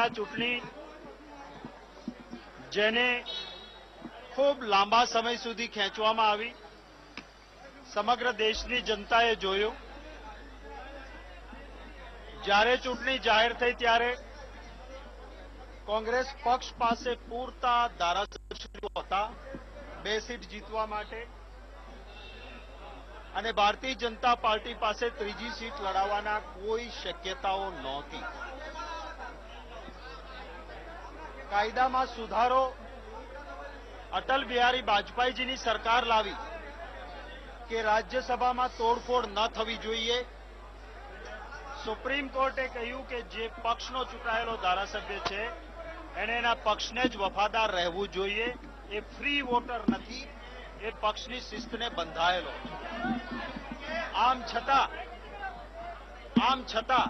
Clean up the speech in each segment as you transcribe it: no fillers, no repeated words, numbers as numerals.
આ ચૂંટણી જેને ખૂબ લાંબા સમય સુધી ખેંચવામાં આવી, સમગ્ર દેશની જનતાએ જોયું. જ્યારે ચૂંટણી જાહેર થઈ ત્યારે કોંગ્રેસ પક્ષ પાસે પૂરતા ધારાસભ્યો હતા 2 સીટ જીતવા માટે, અને ભારતીય જનતા પાર્ટી પાસે ત્રીજી સીટ લડાવવાના કોઈ શક્યતાઓ નહોતી. કાયદામાં સુધારો અટલ બિહારી વાજપેયીજીની સરકાર લાવી કે રાજ્યસભામાં તોડફોડ ન થવી જોઈએ. સુપ્રીમ કોર્ટે કહ્યું કે જે પક્ષનો ચૂંટાયેલો ધારાસભ્ય છે એને એના પક્ષને જ વફાદાર રહેવું જોઈએ. એ ફ્રી વોટર નથી, એ પક્ષની શિસ્તને બંધાયેલો. આમ છતાં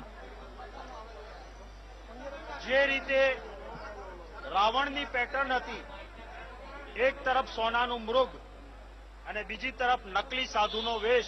જે રીતે રાવણની પેટર્ન હતી, એક તરફ સોનાનું મૃગ અને બીજી તરફ નકલી સાધુનો વેશ,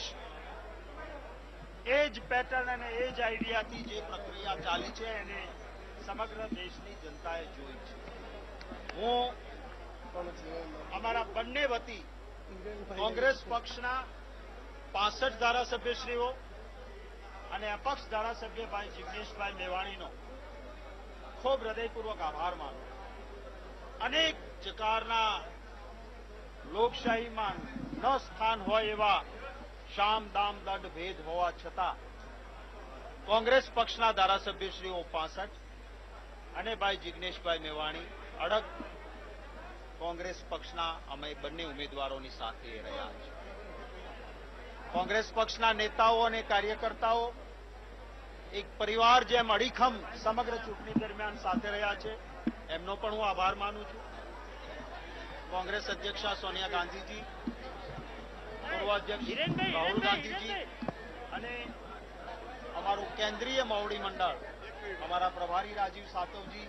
એ જ પેટર્ન અને એ જ આઈડિયાથી જે પ્રક્રિયા ચાલી છે એને સમગ્ર દેશની જનતાએ જોઈ છે. હું અમારા બંને વતી કોંગ્રેસ પક્ષના 65 ધારાસભ્યશ્રીઓ અને અપક્ષ ધારાસભ્ય ભાઈ જિગ્નેશભાઈ મેવાણીનો ખૂબ હૃદયપૂર્વક આભાર માનું. અનેક પ્રકારના લોકશાહીમાં ન સ્થાન હોય એવા શામ દામ દંડ ભેદ હોવા છતાં કોંગ્રેસ પક્ષના ધારાસભ્યશ્રીઓ 65 અને ભાઈ જિગ્નેશભાઈ મેવાણી અડગ કોંગ્રેસ પક્ષના અમે બંને ઉમેદવારોની સાથે રહ્યા છે. કોંગ્રેસ પક્ષના નેતાઓ અને કાર્યકર્તાઓ એક પરિવાર જેમ અડીખમ સમગ્ર ચૂંટણી દરમિયાન સાથે રહ્યા છે. એમનો પણ હું આભાર માનું છું. કોંગ્રેસ અધ્યક્ષા સોનિયા ગાંધીજી, પૂર્વ અધ્યક્ષ રાહુલ ગાંધીજી અને અમારું કેન્દ્રીય મોવડી મંડળ, અમારા પ્રભારી રાજીવ સાતવજી,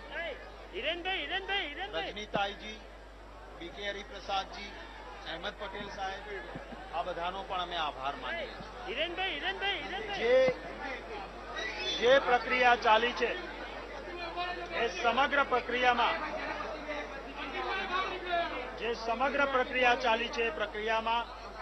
રજનીતાઈજી, બીકે હરિપ્રસાદજી, અહેમદ પટેલ સાહેબ, આ બધાનો પણ અમે આભાર માનીએ છીએ. જે પ્રક્રિયા ચાલી છે એ સમગ્ર પ્રક્રિયા ચાલી છે એ પ્રક્રિયામાં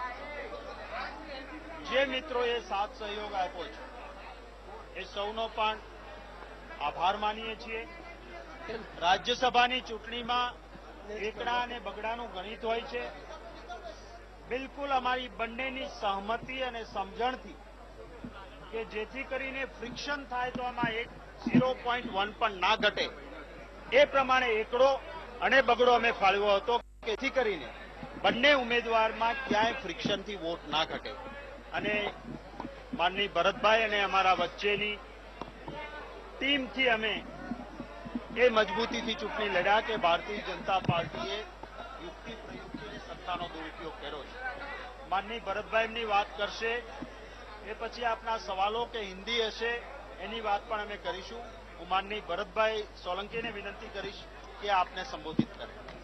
જે મિત્રોએ સાથ સહયોગ આપ્યો છે એ સૌનો પણ આભાર માનીએ છીએ. રાજ્યસભાની ચૂંટણીમાં એકડા અને બગડાનું ગણિત હોય છે. બિલકુલ અમારી બંનેની સહમતિ અને સમજણથી કે જેથી કરીને ફ્રિક્શન થાય તો આમાં 0.1 પણ ના ઘટે એ પ્રમાણે એકડો અને બગડો અમે ફાળવ્યો હતો, જેથી કરીને બંને ઉમેદવારમાં ક્યાંય ફ્રિક્શનથી વોટ ના ઘટે. અને માનની ભરતભાઈ અને અમારા વચ્ચેની ટીમથી અમે એ મજબૂતીથી ચૂંટણી લડ્યા કે ભારતીય જનતા પાર્ટીએ યુક્તિ પ્રયુક્તિની સત્તાનો દુરુપયોગ કર્યો છે. માનની ભરતભાઈ એમની વાત કરશે, એ પછી આપના સવાલો કે હિન્દી હશે એની વાત પણ અમે કરીશું. હું માનની ભરતભાઈ સોલંકીને વિનંતી કરીશ કે આપને સંબોધિત કરે.